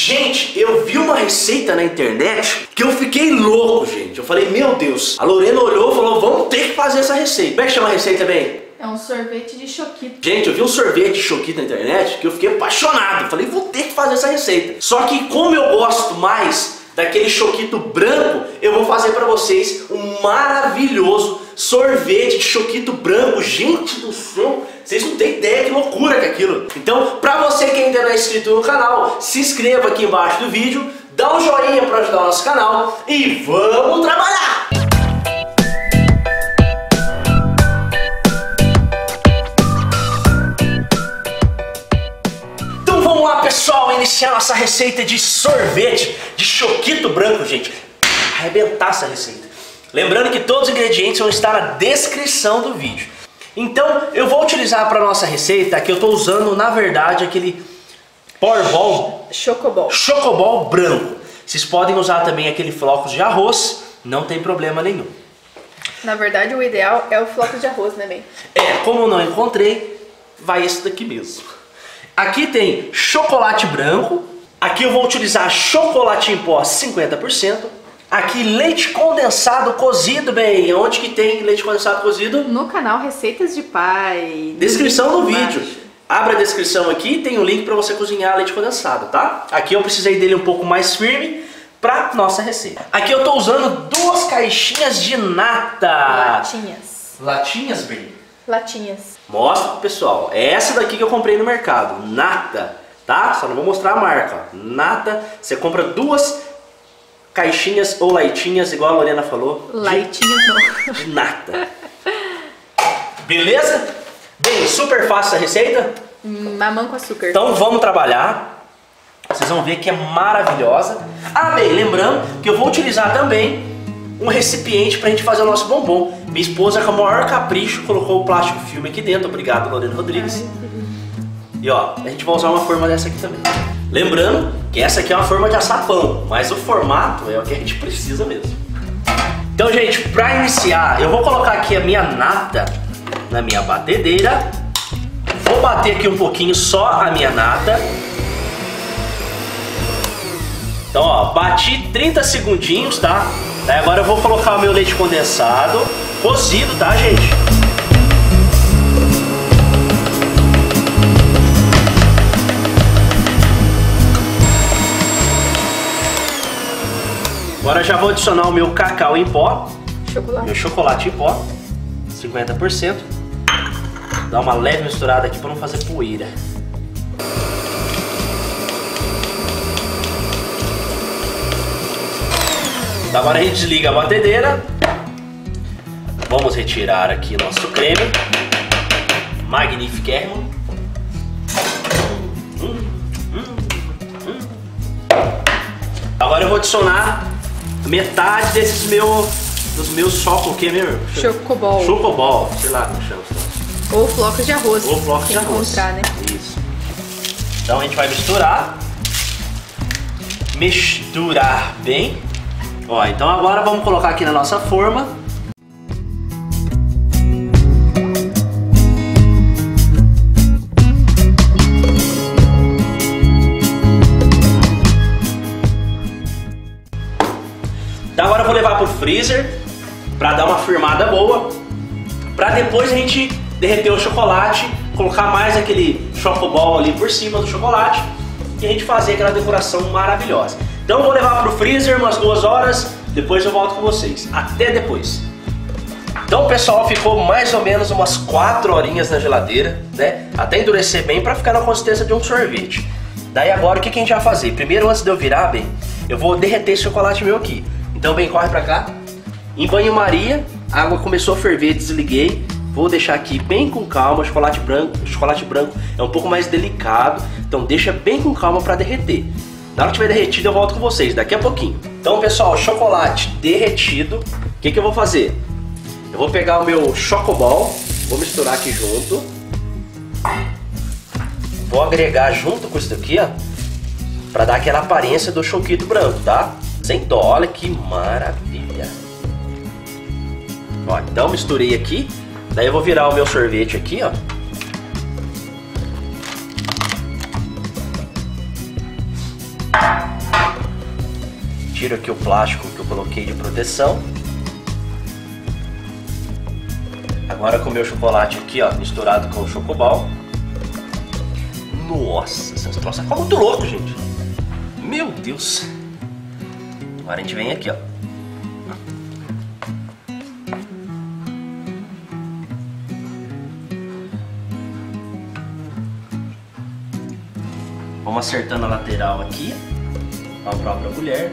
Gente, eu vi uma receita na internet que eu fiquei louco, gente. Eu falei, meu Deus. A Lorena olhou e falou, vamos ter que fazer essa receita. Como é que chama a receita, bem? É um sorvete de choquito. Gente, eu vi um sorvete de choquito na internet que eu fiquei apaixonado. Falei, vou ter que fazer essa receita. Só que como eu gosto mais daquele choquito branco, eu vou fazer pra vocês um maravilhoso sorvete de choquito branco. Gente do céu, vocês não têm ideia que loucura que é aquilo. Então, pra você que ainda não é inscrito no canal, se inscreva aqui embaixo do vídeo, dá um joinha pra ajudar o nosso canal e vamos trabalhar! Então vamos lá, pessoal, iniciar nossa receita de sorvete de choquito branco, gente. Arrebentar essa receita. Lembrando que todos os ingredientes vão estar na descrição do vídeo. Então eu vou utilizar para nossa receita, que eu estou usando na verdade aquele Powerball Chocoball branco. Vocês podem usar também aquele flocos de arroz, não tem problema nenhum. Na verdade o ideal é o flocos de arroz, né, bem? Como eu não encontrei, vai esse daqui mesmo. Aqui tem chocolate branco, aqui eu vou utilizar chocolate em pó 50%. Aqui leite condensado cozido, bem. Onde que tem leite condensado cozido? No canal Receitas de Pai. Descrição do vídeo. Abra a descrição aqui, tem um link para você cozinhar leite condensado, tá? Aqui eu precisei dele um pouco mais firme para nossa receita. Aqui eu tô usando 2 caixinhas de nata. Latinhas. Latinhas, bem? Latinhas. Mostra pro pessoal. É essa daqui que eu comprei no mercado, nata, tá? Só não vou mostrar a marca. Nata, você compra 2 caixinhas ou laitinhas, igual a Lorena falou. Laitinhas não. De nata. Beleza? Bem, super fácil essa receita. Mamão com açúcar. Então vamos trabalhar. Vocês vão ver que é maravilhosa. Ah, bem, lembrando que eu vou utilizar também um recipiente pra gente fazer o nosso bombom. Minha esposa, com o maior capricho, colocou o plástico filme aqui dentro. Obrigado, Lorena Rodrigues. E ó, a gente vai usar uma forma dessa aqui também. Lembrando que essa aqui é uma forma de assar pão, mas o formato é o que a gente precisa mesmo. Então, gente, para iniciar, eu vou colocar aqui a minha nata na minha batedeira. Vou bater aqui um pouquinho só a minha nata. Então, ó, bati 30 segundinhos, tá? Daí agora eu vou colocar o meu leite condensado, cozido, tá, gente? Agora já vou adicionar o meu cacau em pó, meu chocolate em pó, 50%. Dá uma leve misturada aqui para não fazer poeira. Agora a gente desliga a batedeira. Vamos retirar aqui nosso creme. Magnifiquérrimo. Agora eu vou adicionar metade desses dos meus o que mesmo? Chocoball. Chocoball, sei lá como chama. Ou flocos de arroz. Ou flocos de arroz. Encontrar, né? Isso. Então a gente vai misturar. Misturar bem. Ó, então agora vamos colocar aqui na nossa forma. Então agora eu vou levar pro freezer para dar uma firmada boa, para depois a gente derreter o chocolate, colocar mais aquele chocoball ali por cima do chocolate e a gente fazer aquela decoração maravilhosa. Então eu vou levar pro freezer umas 2 horas, depois eu volto com vocês. Até depois. Então, pessoal, ficou mais ou menos umas 4 horinhas na geladeira, né? Até endurecer bem para ficar na consistência de um sorvete. Daí agora o que a gente vai fazer? Primeiro, antes de eu virar, bem, eu vou derreter esse chocolate meu aqui. Então, bem, corre pra cá. Em banho-maria, a água começou a ferver, desliguei. Vou deixar aqui bem com calma. O chocolate branco é um pouco mais delicado, então deixa bem com calma para derreter. Na hora que tiver derretido eu volto com vocês, daqui a pouquinho. Então, pessoal, chocolate derretido. O que eu vou fazer? Eu vou pegar o meu chocoball, vou misturar aqui junto. Vou agregar junto com isso daqui, ó, para dar aquela aparência do choquito branco, tá? Sem dó, olha que maravilha. Ó, então misturei aqui. Daí eu vou virar o meu sorvete aqui, ó. tiro aqui o plástico que eu coloquei de proteção. Agora com o meu chocolate aqui, ó, misturado com o chocobal. Nossa, esse troço ficou muito louco, gente. Meu Deus. Agora a gente vem aqui, ó. Vamos acertando a lateral aqui. Com a própria colher.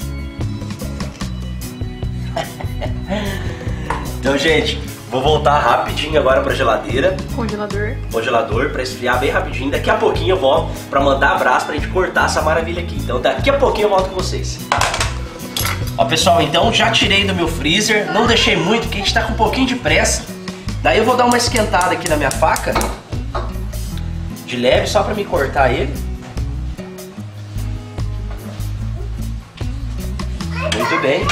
Então, gente, vou voltar rapidinho agora pra geladeira. Congelador pra esfriar bem rapidinho. Daqui a pouquinho eu volto pra mandar abraço pra gente cortar essa maravilha aqui. Então daqui a pouquinho eu volto com vocês. Ó, pessoal, então já tirei do meu freezer. Não deixei muito porque a gente tá com um pouquinho de pressa. Daí eu vou dar uma esquentada aqui na minha faca. De leve, só pra me cortar ele. Muito bem.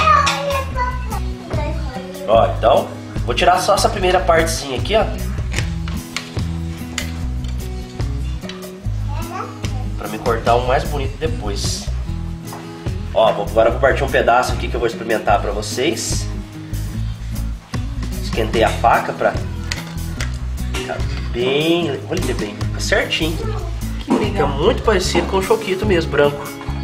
Ó, então, vou tirar só essa primeira partezinha aqui, ó. Pra me cortar o mais bonito depois. Ó, agora eu vou partir um pedaço aqui que eu vou experimentar pra vocês. Esquentei a faca pra ficar bem... Olha bem, fica certinho. Que legal. Fica muito parecido com o choquito mesmo, branco.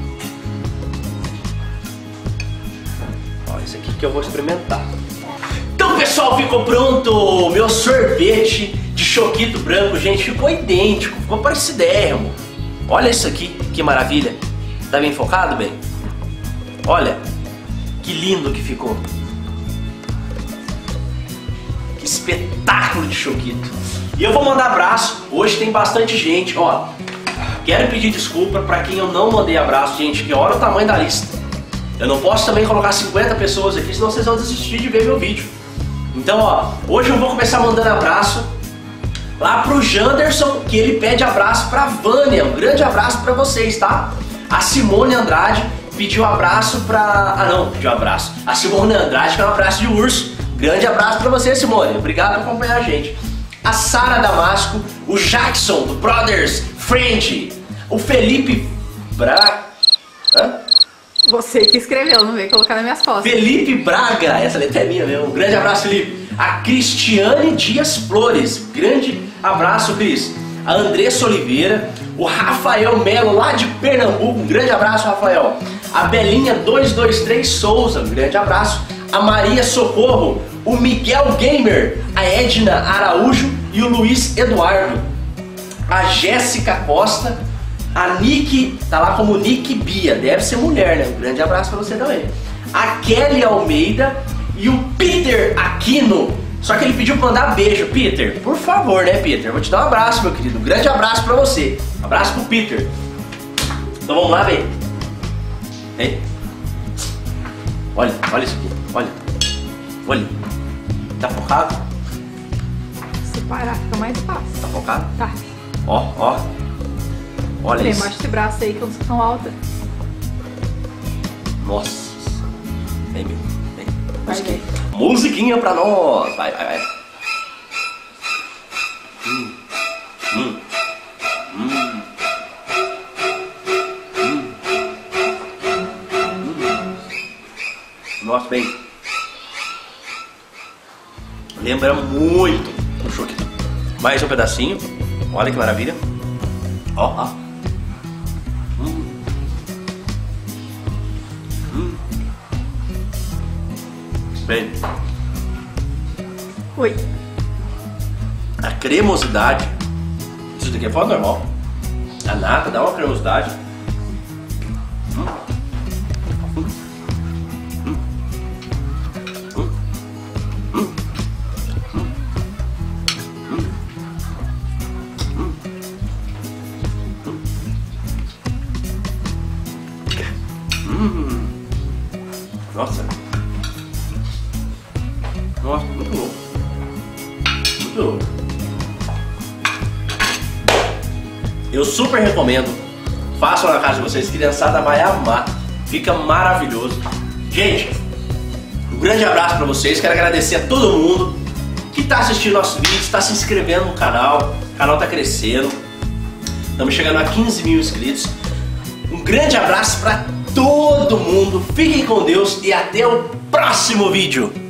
Ó, esse aqui que eu vou experimentar. Então, pessoal, ficou pronto o meu sorvete de choquito branco, gente. Ficou idêntico, ficou parecidérrimo. Olha isso aqui, que maravilha. Tá bem focado, bem? Olha, que lindo que ficou. Que espetáculo de choquito. E eu vou mandar abraço. Hoje tem bastante gente, ó. Quero pedir desculpa pra quem eu não mandei abraço, gente, que olha o tamanho da lista. Eu não posso também colocar 50 pessoas aqui, senão vocês vão desistir de ver meu vídeo. Então, ó, hoje eu vou começar mandando abraço lá pro Janderson, que ele pede abraço pra Vânia. Um grande abraço pra vocês, tá? A Simone Andrade pediu abraço pra... Ah, não, pediu abraço. A Simone Andrade quer um abraço de urso. Grande abraço pra você, Simone. Obrigado por acompanhar a gente. A Sara Damasco, o Jackson, do Brothers Friend, o Felipe Braga... Você que escreveu, não veio colocar nas minhas costas. Felipe Braga, essa letra é minha mesmo. Um grande abraço, Felipe. A Cristiane Dias Flores, grande abraço, Cris. A Andressa Oliveira, o Rafael Melo, lá de Pernambuco, um grande abraço, Rafael. A Belinha 223 Souza, um grande abraço. A Maria Socorro, o Miguel Gamer, a Edna Araújo e o Luiz Eduardo. A Jéssica Costa, a Nick, tá lá como Nick Bia, deve ser mulher, né? Um grande abraço pra você também. A Kelly Almeida e o Peter Aquino. Só que ele pediu pra mandar beijo. Peter, por favor, né, Peter? Vou te dar um abraço, meu querido. Um grande abraço pra você. Abraço pro Peter. Então vamos lá, vem. Vem. Olha, olha isso aqui. Olha. Olha. Tá focado? Se parar, fica mais fácil. Tá focado? Tá. Ó, ó. Olha Tem isso. mais esse braço aí que eu não sou tão alta. Nossa. Vem, meu. Vem. Vai, vem. Musiquinha pra nós. Vai, vai, vai. Nossa, bem. Lembra muito o choquito. Mais um pedacinho. Olha que maravilha. Ó, ó. Bem. Oi. A cremosidade. Isso daqui é fora normal. A nata dá uma cremosidade. Nossa. Nossa, muito louco. Muito louco. Eu super recomendo. Façam na casa de vocês, criançada vai amar. Fica maravilhoso. Gente, um grande abraço pra vocês. Quero agradecer a todo mundo que tá assistindo nosso vídeo, está se inscrevendo no canal. O canal tá crescendo. Estamos chegando a 15 mil inscritos. Um grande abraço pra todo mundo tudo, fiquem com Deus e até o próximo vídeo.